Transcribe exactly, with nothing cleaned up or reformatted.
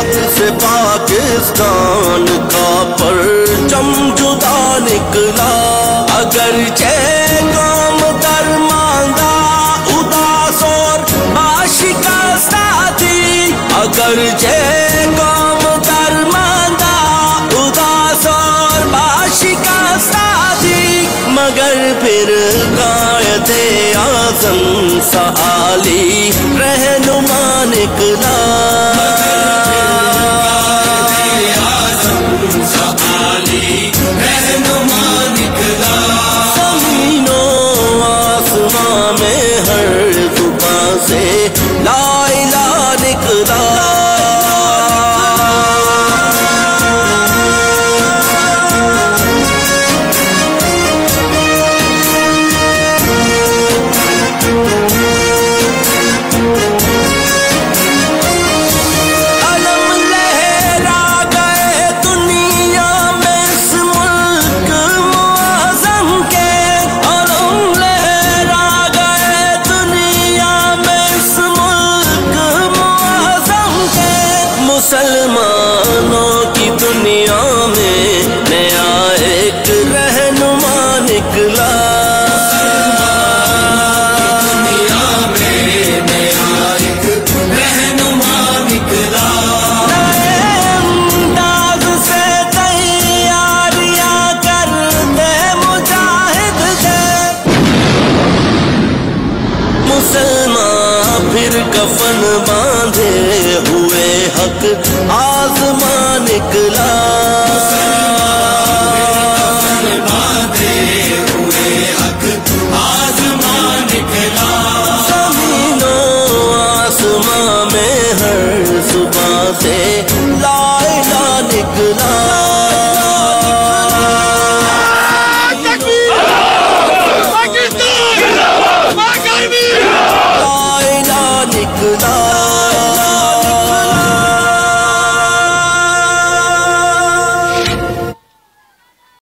حق سے پاکستان کا پرچم جدا نکلا، اگرچہ قوم درماندہ اداس اور آشکستہ تھی، اگرچہ قوم درماندہ اداس اور آشکستہ تھی، مگر پھر قائد اعظم سا عالی رہنما نکلا، زمین و آسمان میں ہر زبان سے لا الہ نکلا۔ مسلمانوں کی دنیا میں نیا ایک رہنما نکلا، دنیا میں نیا ایک رہنما نکلا، نئے انداز سے تیاریاں کرتے مجاہد تھے، مسلمان پھر کفن باندھے ہوئے حق